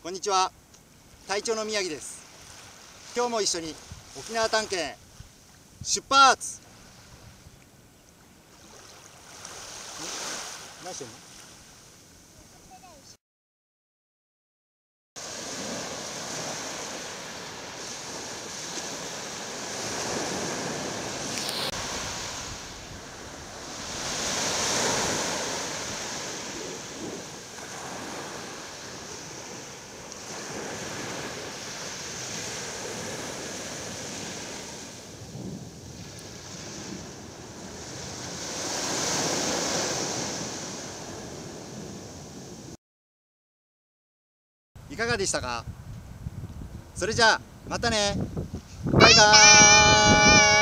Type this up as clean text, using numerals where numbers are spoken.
こんにちは、隊長の宮城です。今日も一緒に沖縄探検出発。何してんの？いかがでしたか？それじゃあまたね。バイバーイ。